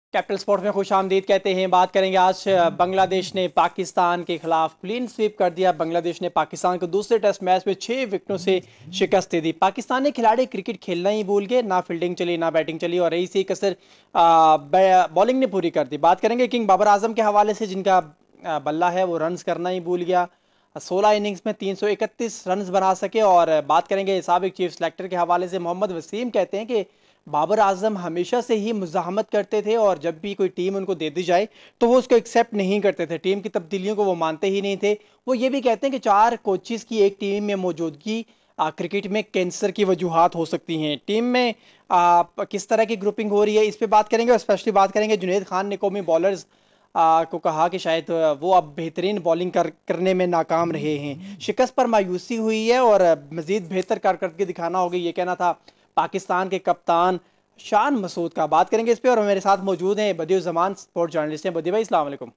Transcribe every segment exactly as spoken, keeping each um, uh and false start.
Capital sport में खुश आमदीद कहते हैं। बात करेंगे आज बांग्लादेश ने पाकिस्तान के खिलाफ क्लीन स्वीप कर दिया। बांग्लादेश ने पाकिस्तान को दूसरे टेस्ट मैच में छह विकेटों से शिकस्त दे दी। पाकिस्तानी खिलाड़ी क्रिकेट खेलना ही भूल गए, ना फील्डिंग चली ना बैटिंग चली और रही सी कसर बॉलिंग ने पूरी कर दी। बात करेंगे किंग बाबर आजम के हवाले से, जिनका आ, बल्ला है वो रन्स करना ही भूल गया। सोलह इनिंग्स में तीन सौ इकतीस रन बना सके। और बात करेंगे साबिक चीफ सेलेक्टर के हवाले से, मोहम्मद वसीम कहते हैं कि बाबर आजम हमेशा से ही मुज़ाहमत करते थे और जब भी कोई टीम उनको दे दी जाए तो वो उसको एक्सेप्ट नहीं करते थे। टीम की तब्दीलियों को वो मानते ही नहीं थे। वो ये भी कहते हैं कि चार कोचिज़ की एक टीम में मौजूदगी आ, क्रिकेट में कैंसर की वजूहात हो सकती हैं। टीम में आ, किस तरह की ग्रुपिंग हो रही है, इस पर बात करेंगे और स्पेशली बात करेंगे जुनैद खान ने कौमी बॉलर्स आ, को कहा कि शायद वो अब बेहतरीन बॉलिंग कर, करने में नाकाम रहे हैं। शिकस्त पर मायूसी हुई है और मज़ीद बेहतर कारकर्दगी दिखाना होगी, ये कहना था पाकिस्तान के कप्तान शान मसूद का। बात करेंगे इस पे और मेरे साथ मौजूद हैं बदियुर जमान, स्पोर्ट जर्नलिस्ट हैं। बदी भाई अस्सलाम वालेकुम।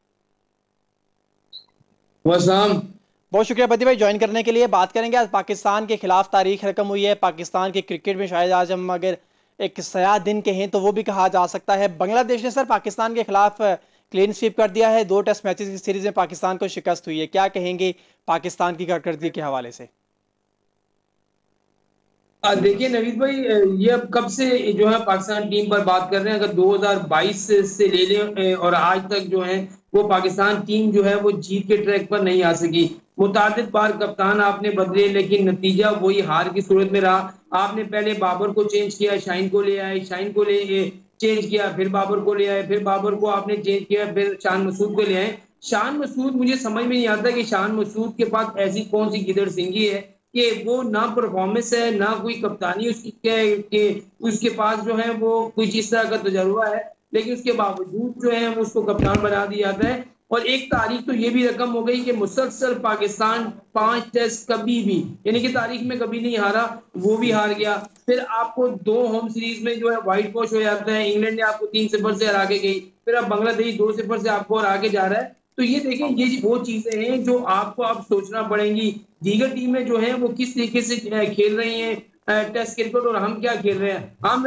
बहुत शुक्रिया बदी भाई ज्वाइन करने के लिए। बात करेंगे आज पाकिस्तान के खिलाफ तारीख रकम हुई है पाकिस्तान के क्रिकेट में। शायद आज हम अगर एक सयाह दिन कहें तो वो भी कहा जा सकता है। बांग्लादेश ने सर पाकिस्तान के खिलाफ क्लीन स्वीप कर दिया है। दो टेस्ट मैचेस की सीरीज में पाकिस्तान को शिकस्त हुई है। क्या कहेंगे पाकिस्तान की कारकर्दगी के हवाले से? देखिए नवीद भाई, ये अब कब से जो है पाकिस्तान टीम पर बात कर रहे हैं। अगर दो हज़ार बाईस से ले लें और आज तक जो है वो पाकिस्तान टीम जो है वो जीत के ट्रैक पर नहीं आ सकी। मुतादिद बार कप्तान आपने बदले लेकिन नतीजा वही हार की सूरत में रहा। आपने पहले बाबर को चेंज किया, शाहीन को ले आए, शाहीन को ले चेंज किया, फिर बाबर को ले आए, फिर बाबर को आपने चेंज किया, फिर शान मसूद को ले आए। शान मसूद, मुझे समझ में नहीं आता कि शान मसूद के पास ऐसी कौन सी गिदड़ सिंगी है कि वो ना परफॉर्मेंस है ना कोई कप्तानी उसकी के, के उसके पास जो है वो कुछ इस तरह का तजुर्बा है, लेकिन उसके बावजूद जो है वो उसको कप्तान बना दिया जाता है। और एक तारीख तो ये भी रकम हो गई कि मुसलसल पाकिस्तान पांच टेस्ट कभी भी यानी कि तारीख में कभी नहीं हारा, वो भी हार गया। फिर आपको दो होम सीरीज में जो है व्हाइट वॉश हो जाता है। इंग्लैंड ने आपको तीन सिफर से हरा के गई, फिर अब बांग्लादेश दो सिफर से आपको हरा के जा रहा है। तो ये देखें, ये वो चीजें हैं जो आपको अब सोचना पड़ेंगी। दीगर टीमें जो हैं वो किस तरीके से खेल रही हैं टेस्ट क्रिकेट और हम क्या खेल रहे हैं। हम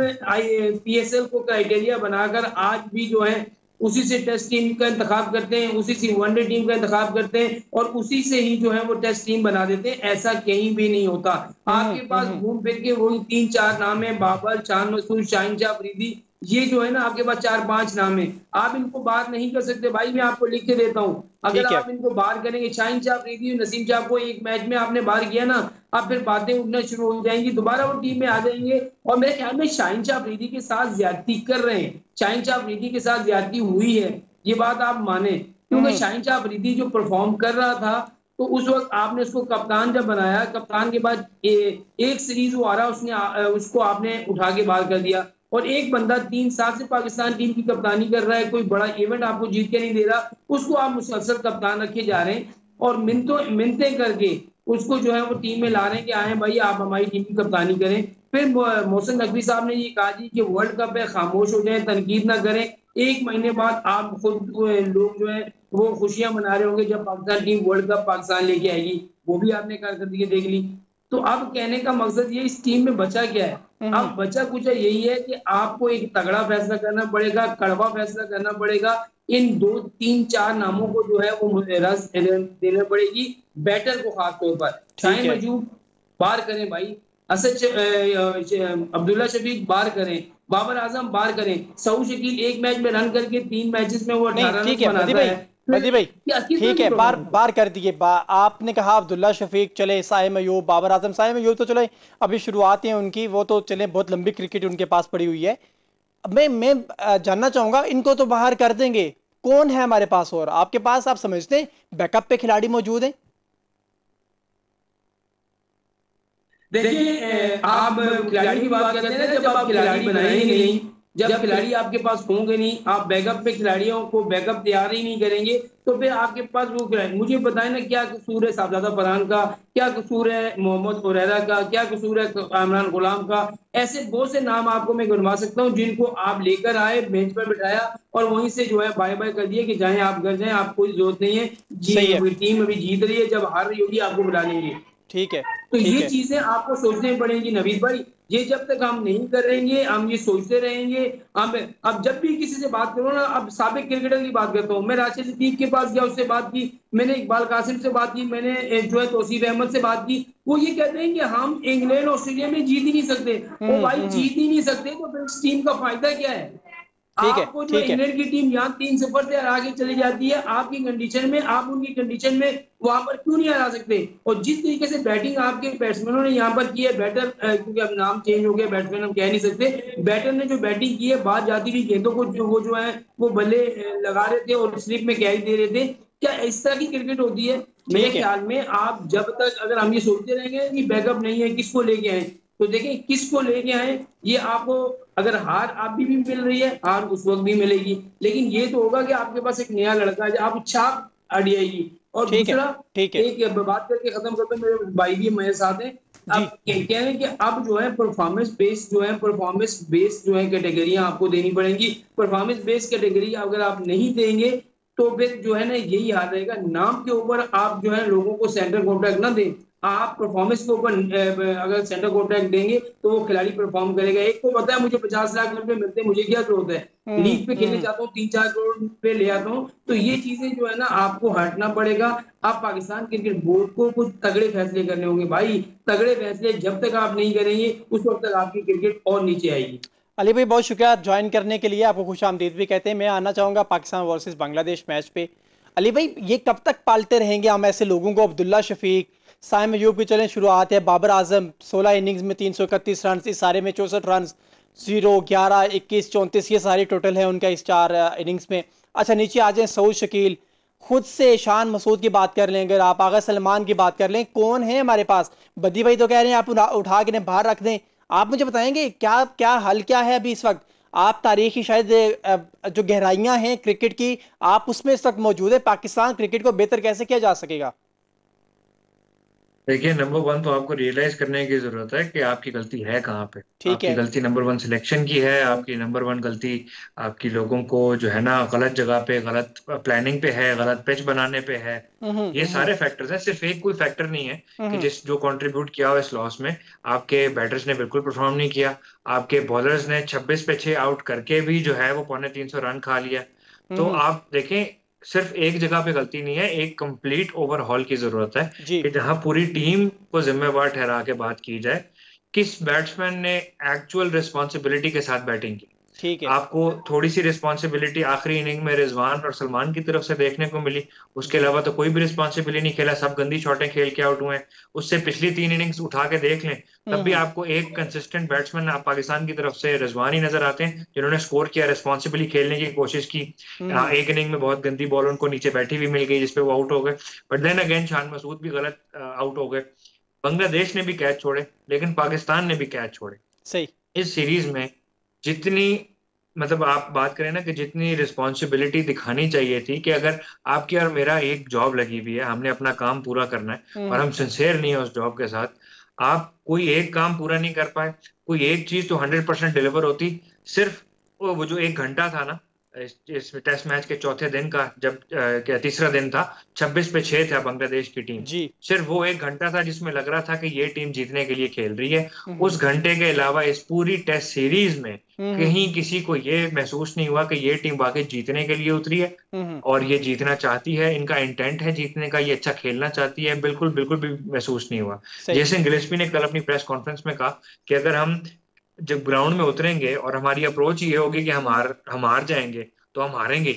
पीएसएल को क्राइटेरिया बनाकर आज भी जो है उसी से टेस्ट टीम का इंतखाब करते हैं, उसी से वनडे टीम का इंतखाब करते हैं और उसी से ही जो है वो टेस्ट टीम बना देते हैं। ऐसा कहीं भी नहीं होता। आपके पास घूम फिर के वही तीन चार नाम है, बाबर, चांद मसूद, शाहीन शाह अफरीदी, ये जो है ना आपके पास चार पांच नाम है। आप इनको बात नहीं कर सकते भाई, मैं आपको लिख के देता हूँ। अगर आप इनको बाहर करेंगे, शाहीन शाह अफरीदी, नसीम शाह को एक मैच में आपने बाहर किया ना, अब फिर बातें उठना शुरू हो जाएंगी, दोबारा वो टीम में आ जाएंगे। और मेरे ख्याल में शाहीन शाह अफरीदी के साथ ज्यादती कर रहे हैं, शाहीन शाह अफरीदी के साथ ज्यादती हुई है, ये बात आप माने। क्योंकि शाहीन शाह अफरीदी जो परफॉर्म कर रहा था तो उस वक्त आपने उसको कप्तान जब बनाया, कप्तान के बाद ए, एक सीरीज वो आ रहा, उसने आ, उसको आपने उठा के बाहर कर दिया। और एक बंदा तीन साल से पाकिस्तान टीम की कप्तानी कर रहा है, कोई बड़ा इवेंट आपको जीत के नहीं दे रहा, उसको आप मुसलसल कप्तान रखे जा रहे हैं और मिनतों मिनतें करके उसको जो है वो टीम में ला रहे हैं कि आए भाई आप हमारी टीम की कप्तानी करें। फिर मोहसिन नकवी साहब ने ये कहा जी कि वर्ल्ड कप है, खामोश हो जाए, तनकीद ना करें। एक महीने बाद आप खुद लोग जो है वो खुशियां मना रहे होंगे जब Pakistan team world cup Pakistan लेके आएगी, वो भी आपने कारकर्दगी देख ली। तो अब कहने का मकसद ये, इस टीम में बचा क्या है? अब बचा कुछ यही है कि आपको एक तगड़ा फैसला करना पड़ेगा, कड़वा फैसला करना पड़ेगा। इन दो तीन चार नामों को जो है वो रस देना पड़ेगी बैटर को, खास तौर पर शाहीन मजूब बाहर करें भाई, असद अब्दुल्ला शफीक बाहर करें, बाबर आजम बाहर करें। सऊद शकील एक मैच में रन करके तीन मैचेस में वो अठारह रन बनाता है। बदी भाई ठीक है, बार बार कर दिए। बा, आपने कहा अब्दुल्ला शफीक चले, साइम अयूब, बाबर आजम। साइम अयूब तो चले अभी शुरुआत है उनकी, वो तो चले बहुत लंबी क्रिकेट उनके पास पड़ी हुई है। मैं मैं जानना चाहूंगा, इनको तो बाहर कर देंगे, कौन है हमारे पास और? आपके पास आप समझते हैं बैकअप पे खिलाड़ी मौजूद हैं? देखिए आप खिलाड़ी की बात करते हैं ना, जब आप खिलाड़ी बनाएंगे नहीं, जब खिलाड़ी आपके पास होंगे नहीं, आप बैकअप पे खिलाड़ियों को बैकअप तैयार ही नहीं करेंगे, तो फिर आपके पास वो खिलाड़ी, मुझे बताएं ना क्या कसूर है साहबजादा फरहान का, क्या कसूर है मोहम्मद हुरैरा का, क्या कसूर है इमरान गुलाम का। ऐसे बहुत से नाम आपको मैं गिनवा सकता हूँ जिनको आप लेकर आए, बेंच पर बिठाया और वहीं से जो है बाय बाय कर दिए कि जाए आप घर जाए, आप कोई जरूरत नहीं है जी, टीम अभी जीत रही है, जब हार रही होगी आपको बुला लेंगे। ठीक है, तो ये चीजें आपको सोचनी पड़ेंगी नवीद भाई। ये जब तक हम नहीं करेंगे, हम ये सोचते रहेंगे। हम अब जब भी किसी से बात करो ना, अब साबिक क्रिकेटर की बात करता हूँ, मैं राशिद लतीफ के पास गया, उससे बात की, मैंने इकबाल कासिम से बात की, मैंने ए, जो है तौसीफ अहमद से बात की। वो ये कहते हैं कि हम इंग्लैंड ऑस्ट्रेलिया में जीत ही नहीं सकते। हम्म ओ भाई, हम्म हम्म, जीत ही नहीं सकते तो फिर इस टीम का फायदा क्या है? ठीक है आपको जो ठीक है। इंग्लैंड की टीम यहाँ तीन सफर से आगे चली जाती है, आपकी कंडीशन में, आप उनकी कंडीशन में वहां पर क्यों नहीं हरा सकते? और जिस तरीके से बैटिंग आपके बैट्समैनों ने यहाँ पर की है, बैटर, क्योंकि अब नाम चेंज हो गया, बैट्समैन हम कह नहीं सकते, बैटर ने जो बैटिंग की है, बात जाती हुई गेंदों को जो वो जो है वो बल्ले लगा रहे थे और स्लिप में कैच दे रहे थे। क्या इस तरह की क्रिकेट होती है? मेरे ठीक है ख्याल में आप जब तक अगर हम ये सोचते रहेंगे कि बैकअप नहीं है, किसको लेके आए, तो देखिए किसको लेके आए, ये आपको अगर हार आप भी, भी मिल रही है, हार उस वक्त भी मिलेगी, लेकिन ये तो होगा कि आपके पास एक नया लड़का है, आप छाप अड़ जाएगी। और ठीक है दूसरा, ठीक है। एक बात करके खत्म करते, मेरे भाई भी मेरे साथ हैं। अब जी कह कह रहे हैं कि अब जो है परफॉर्मेंस बेस्ड जो है परफॉर्मेंस बेस्ड जो है कैटेगरियां आपको देनी पड़ेंगी। परफॉर्मेंस बेस्ड कैटेगरी अगर आप नहीं देंगे तो फिर जो है ना यही हाल रहेगा। नाम के ऊपर आप जो है लोगों को सेंटर कॉन्ट्रैक्ट ना दें, आप परफॉर्मेंस के ऊपर अगर सेंटर कॉन्ट्रैक्ट देंगे तो वो खिलाड़ी परफॉर्म करेगा। एक को पता है मुझे पचास लाख रुपए मिलते हैं, मुझे क्या जरूरत है, हम्म लीग पे खेलने हम्म जाता हूँ, तीन चार करोड़ रुपए ले आता हूँ। तो ये चीजें जो है ना आपको हटना पड़ेगा। आप पाकिस्तान क्रिकेट बोर्ड को कुछ तगड़े फैसले करने होंगे भाई। तगड़े फैसले जब तक आप नहीं करेंगे उस वक्त तक आपकी क्रिकेट और नीचे आएगी। अली भाई बहुत शुक्रिया ज्वाइन करने के लिए, आपको खुश आमदीद भी कहते हैं। मैं आना चाहूंगा पाकिस्तान वर्सेस बांग्लादेश मैच पे। अली भाई ये कब तक पालते रहेंगे हम ऐसे लोगों को? अब्दुल्ला शफीक, साइम अयूब की चलें शुरुआत है, बाबर आजम सोलह इनिंग्स में तीन सौ इकतीस रन, इस सारे में चौंसठ रन, जीरो ग्यारह इक्कीस चौंतीस, ये सारी टोटल है उनका इस चार इनिंग्स में। अच्छा नीचे आ जाए, सऊद शकील, खुद से शान मसूद की बात कर लें, अगर आप आगा सलमान की बात कर लें, कौन है हमारे पास? बद्दी भाई तो कह रहे हैं आप उठा उठा के इन्हें बाहर रख दें। आप मुझे बताएंगे क्या क्या हल क्या है अभी इस वक्त? आप तारीखी शायद अ, जो गहराइयां हैं क्रिकेट की, आप उसमें इस वक्त मौजूद है। पाकिस्तान क्रिकेट को बेहतर कैसे किया जा सकेगा? देखिए, नंबर वन तो आपको रियलाइज करने की जरूरत है कि आपकी गलती है कहाँ पे। ठीक आपकी है। गलती नंबर वन सिलेक्शन की है। आपकी नंबर वन गलती आपकी लोगों को जो है ना गलत जगह पे, गलत प्लानिंग पे है, गलत पिच बनाने पे है। हम्म ये हम्म सारे फैक्टर्स हैं, सिर्फ एक कोई फैक्टर नहीं है कि हम्म जिस जो कंट्रीब्यूट किया हो इस लॉस में। आपके बैटर्स ने बिल्कुल परफॉर्म नहीं किया। आपके बॉलर्स ने छब्बीस पे छह आउट करके भी जो है वो पौने तीन सौ रन खा लिया। तो हम्म, आप देखें, सिर्फ एक जगह पे गलती नहीं है, एक कंप्लीट ओवरहॉल की जरूरत है जी कि जहां पूरी टीम को जिम्मेवार ठहरा के बात की जाए। किस बैट्समैन ने एक्चुअल रिस्पॉन्सिबिलिटी के साथ बैटिंग की? ठीक है। आपको थोड़ी सी रिस्पॉन्सिबिलिटी आखिरी इनिंग में रिजवान और सलमान की तरफ से देखने को मिली। उसके जी अलावा तो कोई भी रिस्पॉन्सिबिलिटी नहीं खेला, सब गंदी शॉटें खेल के आउट हुए हैं। उससे पिछली तीन इनिंग्स उठा के देख लें, तब भी हम्म आपको एक कंसिस्टेंट बैट्समैन आप पाकिस्तान की तरफ से रिजवान ही नजर आते हैं, जिन्होंने स्कोर किया, रिस्पॉन्सिबिलिटी खेलने की कोशिश की। आ, हम्म एक इनिंग में बहुत गंदी बॉल उनको नीचे बैठी हुई मिल गई जिसपे वो आउट हो गए। But then again Shan Masood भी गलत आउट हो गए। बांग्लादेश ने भी कैच छोड़े, लेकिन पाकिस्तान ने भी कैच छोड़े। सही। इस सीरीज में जितनी, मतलब आप बात करें ना कि जितनी रिस्पॉन्सिबिलिटी दिखानी चाहिए थी कि अगर आपकी और मेरा एक जॉब लगी हुई है, हमने अपना काम पूरा करना है और हम्म हम सिंसेयर नहीं है उस जॉब के साथ, आप कोई एक काम पूरा नहीं कर पाए, कोई एक चीज तो हंड्रेड परसेंट डिलीवर होती। सिर्फ वो वो जो एक घंटा था ना इस, इस टेस्ट मैच के चौथे दिन का, जब अ, क्या तीसरा दिन था, छब्बीस पे छह था बांग्लादेश की टीम। जी सिर्फ वो एक घंटा था जिसमें लग रहा था कि ये टीम जीतने के लिए खेल रही है। हम्म उस घंटे के अलावा इस पूरी टेस्ट सीरीज में हम्म कहीं किसी को ये महसूस नहीं हुआ कि ये टीम वाकई जीतने के लिए उतरी है हम्म और ये जीतना चाहती है, इनका इंटेंट है जीतने का, ये अच्छा खेलना चाहती है। बिल्कुल बिल्कुल भी महसूस नहीं हुआ। सही। जेसन गिलेस्पी ने कल अपनी प्रेस कॉन्फ्रेंस में कहा कि अगर हम जब ग्राउंड में उतरेंगे और हमारी अप्रोच ये होगी कि हम हार हम हार जाएंगे, तो हम हारेंगे।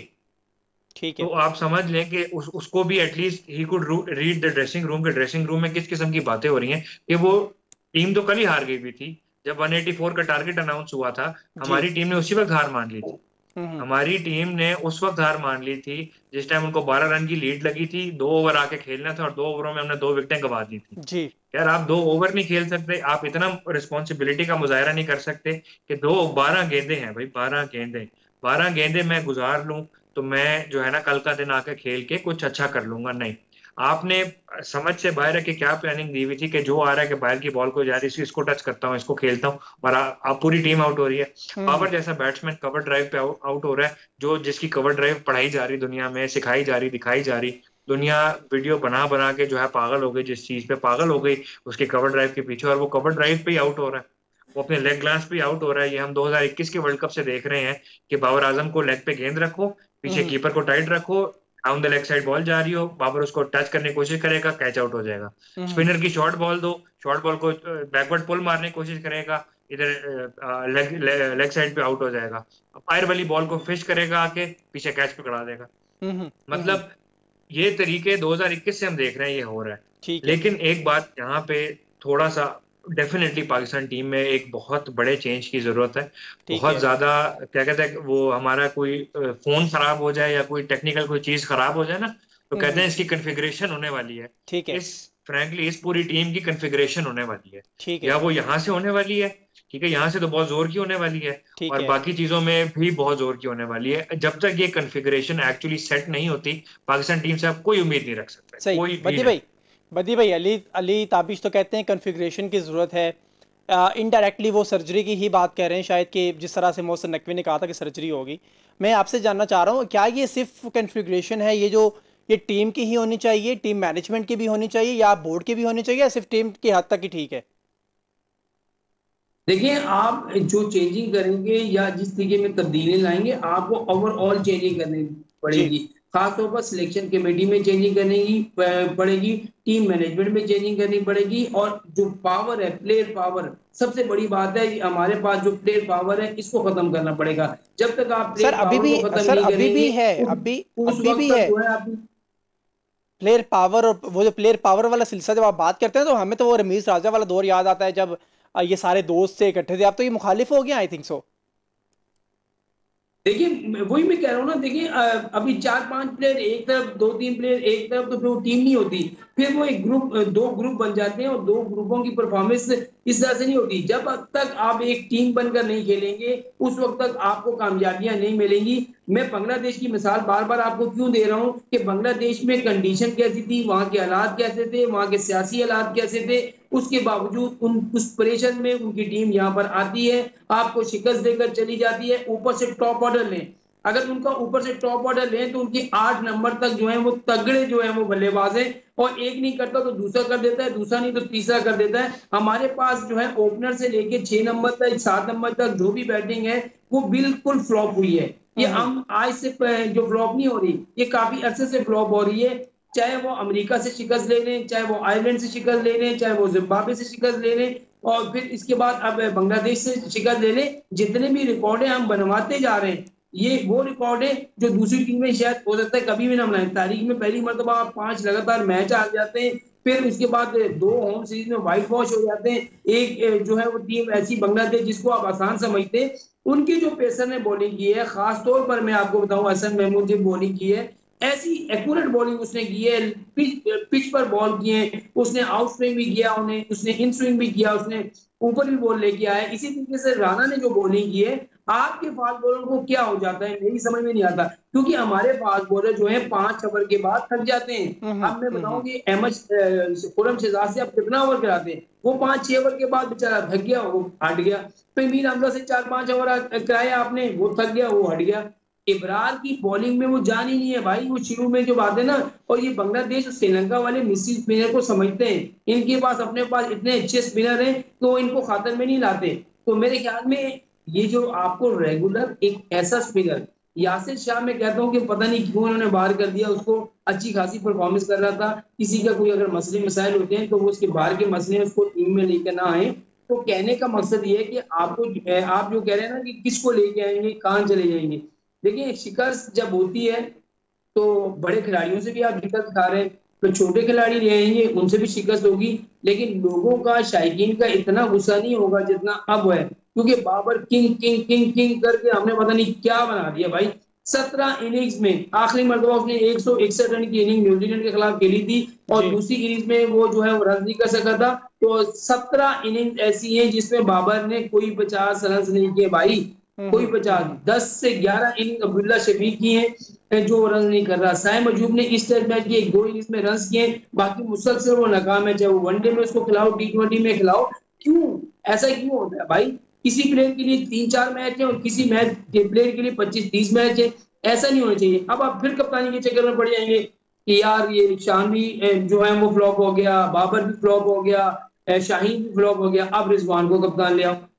ठीक तो है। आप समझ लें कि उस, उसको भी एटलीस्ट ही could read the dressing room के ड्रेसिंग रूम में किस किस्म की बातें हो रही हैं कि वो टीम तो कल ही हार गई हुई थी। जब एक सौ चौरासी का टारगेट अनाउंस हुआ था, जी हमारी टीम ने उसी वक्त हार मान ली थी। हम्म हमारी टीम ने उस वक्त हार मान ली थी जिस टाइम उनको बारह रन की लीड लगी थी, दो ओवर आके खेलना था और दो ओवरों में हमने दो विकेटें गंवा दी थी। जी यार, आप दो ओवर नहीं खेल सकते, आप इतना रिस्पॉन्सिबिलिटी का मुजाहरा नहीं कर सकते कि दो बारह गेंदे हैं भाई, बारह गेंदे, बारह गेंदे मैं गुजार लूं तो मैं जो है ना कल का दिन आकर खेल के कुछ अच्छा कर लूंगा। नहीं, आपने समझ से बाहर है कि क्या प्लानिंग दी हुई थी कि जो आ रहा है कि बाहर की बॉल को जा रही है, इसको टच करता हूँ, इसको खेलता हूँ, और आ, आप पूरी टीम आउट हो रही है। हम्म बाबर जैसा बैट्समैन कवर ड्राइव पे आउट हो रहा है, जो जिसकी कवर ड्राइव पढ़ाई जा रही, दुनिया में सिखाई जा रही, दिखाई जा रही, दुनिया वीडियो बना बना के जो है पागल हो गई, जिस चीज पे पागल हो गई उसके कवर ड्राइव के पीछे, और वो कवर ड्राइव पे ही आउट हो रहा है। वो अपने लेग ग्लांस पे आउट हो रहा है। ये हम दो हज़ार इक्कीस के वर्ल्ड कप से देख रहे हैं कि बाबर आजम को लेग पे गेंद रखो, पीछे हम्म कीपर को टाइट रखो, down the leg side ball जा रही हो, बाबर उसको टच करने की कोशिश करेगा, कैच आउट हो जाएगा। हम्म स्पिनर की शॉर्ट बॉल दो, शॉर्ट बॉल को बैकवर्ड पुल मारने की कोशिश करेगा, इधर लेग लेग साइड पे आउट हो जाएगा। फायर वाली बॉल को फिश करेगा, आके पीछे कैच पकड़ा देगा। हम्म हम्म मतलब ये तरीके दो हज़ार इक्कीस से हम देख रहे हैं, ये हो रहा है। ठीक है। लेकिन एक बात यहाँ पे थोड़ा सा डेफिनेटली पाकिस्तान टीम में एक बहुत बड़े चेंज की जरूरत है। ठीक बहुत है। ज्यादा क्या कहते हैं, वो हमारा कोई फोन खराब हो जाए या कोई टेक्निकल कोई चीज खराब हो जाए ना, तो कहते हम्म हैं इसकी कॉन्फ़िगरेशन होने वाली है। ठीक है। इस फ्रैंकली इस पूरी टीम की कॉन्फ़िगरेशन होने वाली है। ठीक है। या वो यहाँ से होने वाली है, ठीक है, यहाँ से तो बहुत जोर की होने वाली है, ठीक और है। बाकी चीजों में भी बहुत जोर की होने वाली है। जब तक ये कॉन्फ़िगरेशन एक्चुअली सेट नहीं होती, पाकिस्तान टीम से आप कोई उम्मीद नहीं रख सकते, सही। कोई भी बद्दी नहीं। भाई, बद्दी भाई, अली अली ताबिश तो कहते हैं कन्फिग्रेशन की ज़रूरत है। इनडायरेक्टली वो सर्जरी की ही बात कर रहे हैं शायद, कि जिस तरह से मोहसिन नकवी ने कहा था कि सर्जरी होगी। मैं आपसे जानना चाह रहा हूँ, क्या ये सिर्फ कन्फिग्रेशन है, ये जो ये टीम की ही होनी चाहिए, टीम मैनेजमेंट की भी होनी चाहिए, या बोर्ड की भी होनी चाहिए, या सिर्फ टीम की हद तक ही ठीक है? देखिए, आप जो चेंजिंग करेंगे या जिस तरीके में तब्दीली लाएंगे, आपको ओवरऑल चेंजिंग करनी जी। पड़ेगी। खासतौर पर सिलेक्शन कमेटी में चेंजिंग करनी प- पड़ेगी, टीम मैनेजमेंट में चेंजिंग करनी पड़ेगी, और जो पावर है, प्लेयर पावर, सबसे बड़ी बात है कि हमारे पास जो प्लेयर पावर है, इसको खत्म करना पड़ेगा। जब तक आप सर प्लेयर अभी पावर भी को खत्म सर नहीं अभी भी करेंगे, है, उस, अभी उस अभी वक्त भी तक है जो है आप। Player power. और वो जो प्लेयर पावर वाला सिलसिला जब आप बात करते हैं, तो हमें तो वो रमीज राजा वाला दौर याद आता है, जब अ, ये सारे दोस्त से इकट्ठे थे। अब तो ये मुखालिफ हो गया, आई थिंक सो। देखिए, वही मैं कह रहा हूँ ना। देखिए, अ, अभी चार पांच प्लेयर एक तरफ, दो तीन प्लेयर एक तरफ, तो फिर वो टीम नहीं होती। फिर वो एक ग्रुप, दो ग्रुप बन जाते हैं, और दो ग्रुपों की परफॉर्मेंस इस तरह से नहीं होती। जब तक आप एक टीम बनकर नहीं खेलेंगे, उस वक्त तक आपको कामयाबियां नहीं मिलेंगी। मैं बांग्लादेश की मिसाल बार बार आपको क्यों दे रहा हूँ कि बांग्लादेश में कंडीशन कैसी थी, वहां के हालात कैसे थे, वहां के सियासी हालात कैसे थे, उसके बावजूद उन उस प्रेशर में उनकी टीम यहाँ पर आती है, आपको शिकस्त देकर चली जाती है। ऊपर से टॉप ऑर्डर लें, अगर उनका ऊपर से टॉप ऑर्डर लें, तो उनकी आठ नंबर तक जो है वो तगड़े जो है वो बल्लेबाज हैं, और एक नहीं करता तो दूसरा कर देता है, दूसरा नहीं तो तीसरा कर देता है। हमारे पास जो है ओपनर से लेके छह नंबर तक, सात नंबर तक जो भी बैटिंग है, वो बिल्कुल फ्लॉप हुई है। ये हम्म हम आज से जो फ्लॉप नहीं हो रही, ये काफी अरसे से फ्लॉप हो रही है। चाहे वो अमेरिका से शिकस्त ले लें, चाहे वो आयरलैंड से शिकस्त ले लें, चाहे वो जिम्बाब्वे से शिकस्त ले लें, और फिर इसके बाद अब बांग्लादेश से शिकस्त ले लें। जितने भी रिकॉर्ड है हम बनवाते जा रहे हैं, ये वो रिकॉर्ड है जो दूसरी टीमें शायद हो सकता है कभी भी ना बनाए। तारीख में पहली मरतबा आप पांच लगातार मैच आ जाते हैं, फिर उसके बाद दो होम सीरीज में व्हाइट वॉश हो जाते हैं। एक जो है वो टीम ऐसी बांग्लादेश, जिसको आप आसान समझते हैं, उनकी जो पेसर ने बॉलिंग की है, खास तौर पर मैं आपको बताऊं, हसन महमूद ने बॉलिंग की है, ऐसी एक्यूरेट बॉलिंग उसने की है, पिच, पिच पर बॉल किए, उसने आउट स्विंग भी किया, उन्हें उसने इन स्विंग भी किया, उसने ऊपर भी बॉल लेके आया। इसी तरीके से राणा ने जो बॉलिंग की है, आपके फास्ट बॉलर को क्या हो जाता है मेरी समझ में नहीं आता, क्योंकि हमारे फास्ट बॉलर जो है पांच ओवर के बाद थक जाते हैं। हम्म अब मैं हम्म बताऊं कि अहमद खुरम शहजाद से आप कितना ओवर कराते हैं, वो पांच छह ओवर के बाद बेचारा थक गया, वो हट गया। फिर मीर हमजा से चार पांच ओवर कराया आपने, वो थक गया, वो हट गया। इब्रार की बॉलिंग में वो जान ही नहीं है भाई, वो शुरू में जो बात है ना। और ये बांग्लादेश और श्रीलंका वाले मिसी स्पिनर को समझते हैं, इनके पास अपने पास इतने अच्छे स्पिनर हैं, तो इनको खातर में नहीं लाते। तो मेरे ख्याल में ये जो आपको रेगुलर एक ऐसा स्पिनर, यासिर शाह, मैं कहता हूँ कि पता नहीं क्यों उन्होंने बाहर कर दिया उसको। अच्छी खासी परफॉर्मेंस कर रहा था, किसी का कोई अगर मसले मसाइल होते हैं तो वो उसके बाहर के मसले उसको टीम में लेकर ना आए। तो कहने का मकसद ये है कि आपको, आप जो कह रहे हैं ना कि किसको लेके आएंगे, कहाँ चले जाएंगे। देखिए, शिकस्त जब होती है तो बड़े खिलाड़ियों से भी आप शिकस्त खा रहे हैं, तो छोटे खिलाड़ी ले आएंगे, उनसे भी शिकस्त होगी। लेकिन लोगों का, शायकीन का इतना गुस्सा नहीं होगा जितना अब है, क्योंकि Babar king king king king करके हमने पता नहीं क्या बना दिया भाई। सत्रह इनिंग्स में आखिरी मरतबा उसने एक सौ इकसठ रन की इनिंग न्यूजीलैंड के खिलाफ खेली थी, और जी। दूसरी इनिंग्स में वो जो है वो रन नहीं कर सका था। तो सत्रह इनिंग्स ऐसी हैं जिसमें बाबर ने कोई पचास रन नहीं किए भाई, हम्म कोई हम्म पचास। हम्म दस से ग्यारह इनिंग अब्दुल्ला शफीक की है जो रन नहीं कर रहा। साइम अजूब ने इस टेस्ट मैच की एक दो इनिंग्स में रन किए, बाकी मुसलसल वो नाकाम है। चाहे वो वनडे में उसको खिलाओ, टी ट्वेंटी में खिलाओ, क्यों ऐसा क्यों होता है भाई? किसी प्लेयर के लिए तीन चार मैच है और किसी मैच के प्लेयर के लिए पच्चीस तीस मैच है, ऐसा नहीं होना चाहिए। अब आप फिर कप्तानी के चक्कर में पड़ जाएंगे कि यार ये शान भी जो है वो फ्लॉप हो गया, बाबर भी फ्लॉप हो गया, शाहीन भी फ्लॉप हो गया, अब रिजवान को कप्तान ले आओ।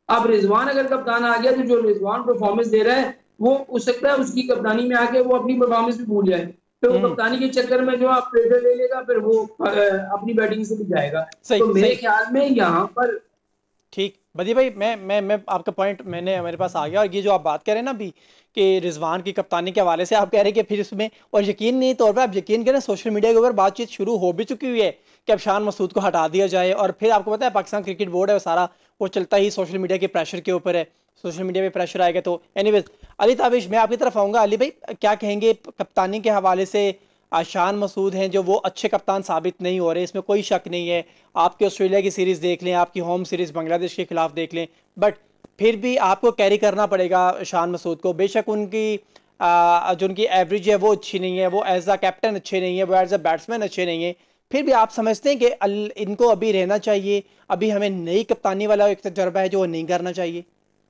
अब रिजवान अगर कप्तान आ गया तो जो रिजवान परफॉर्मेंस दे रहा है वो हो सकता है उसकी कप्तानी में आके वो अपनी परफॉर्मेंस भी भूल जाए, तो वो हम्म। कप्तानी के चक्कर में जो आप प्रेशर ले लेगा फिर वो अ, अपनी बैटिंग से भी जाएगा। सही तो मेरे सही। ख्याल में यहाँ पर ठीक बदी भाई, मैं मैं मैं आपका पॉइंट मैंने मेरे पास आ गया। और ये जो आप बात करें ना अभी कि रिजवान की कप्तानी के हवाले से आप कह रहे हैं कि फिर इसमें, और यकीनी तौर पर आप यकीन करें सोशल मीडिया के ऊपर बातचीत शुरू हो भी चुकी हुई है कि अब शान मसूद को हटा दिया जाए। और फिर आपको पता है पाकिस्तान क्रिकेट बोर्ड है वो सारा वो चलता ही सोशल मीडिया के प्रेशर के ऊपर है। सोशल मीडिया पे प्रेशर आएगा तो एनीवेज। अली ताबिश, मैं आपकी तरफ आऊँगा। अली भाई क्या कहेंगे कप्तानी के हवाले से? शान मसूद हैं जो वो अच्छे कप्तान साबित नहीं हो रहे, इसमें कोई शक नहीं है। आपकी ऑस्ट्रेलिया की सीरीज़ देख लें, आपकी होम सीरीज़ बांग्लादेश के खिलाफ देख लें, बट फिर भी आपको कैरी करना पड़ेगा शान मसूद को। बेशक उनकी आ, जो उनकी एवरेज है वो अच्छी नहीं है, वो एज अ कैप्टन अच्छे नहीं है, वो एज अ बैट्समैन अच्छे नहीं है, फिर भी आप समझते हैं कि अल, इनको अभी रहना चाहिए? अभी हमें नई कप्तानी वाला एक तजर्बा है जो वो नहीं करना चाहिए?